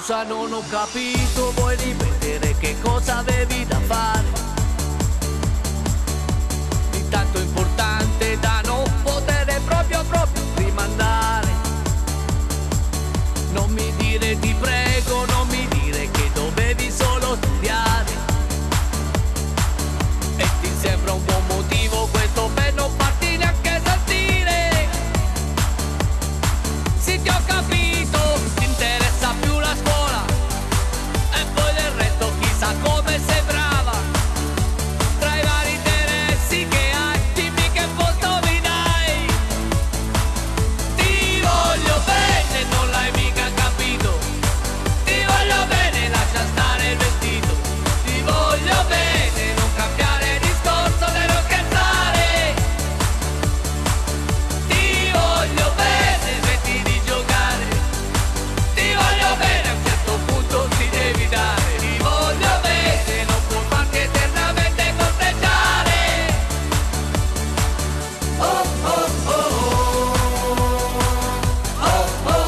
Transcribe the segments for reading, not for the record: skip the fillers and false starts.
Scusa, non ho capito, vuoi ripetere che cosa avevi da fare? Di tanto importante da non poter proprio rimandare. Non mi dire, ti prego, non mi dire che dovevi solo studiare. E ti sembra un buon motivo questo per non farti neanche sentire? Sì, ti ho capito, ti interessa più la scuola e poi del resto chissà come sei brava. Tra i vari interessi che hai, dimmi che posto mi dai. Ti voglio bene, non l'hai mica capito. Ti voglio bene, lascia stare il vestito. Ti voglio bene, non cambiare discorso, devo scherzare. Ti voglio bene, smetti di giocare. Ti voglio bene, a un certo punto ti devi dare. Ti voglio bene, non può farti eternamente corteggiare. Oh oh oh oh oh oh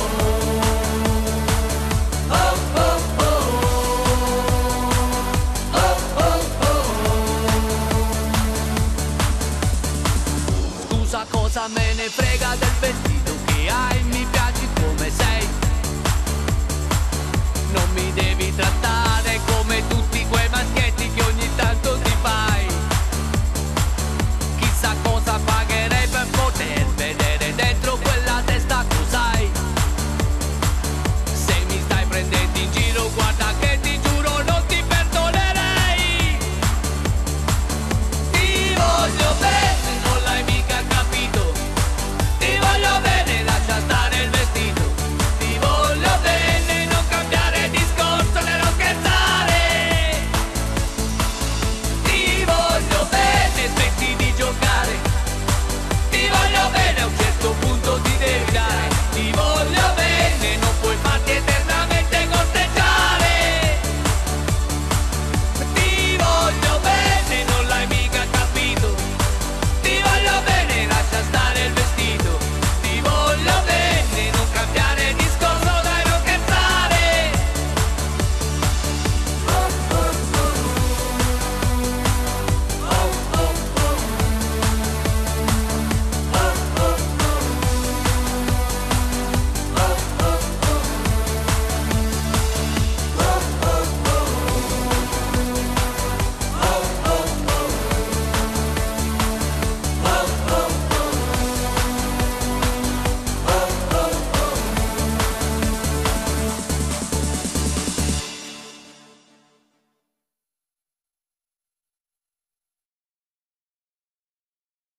Scusa, cosa me ne frega del vestito che hai, mi piaci come sei. Non mi devi trattare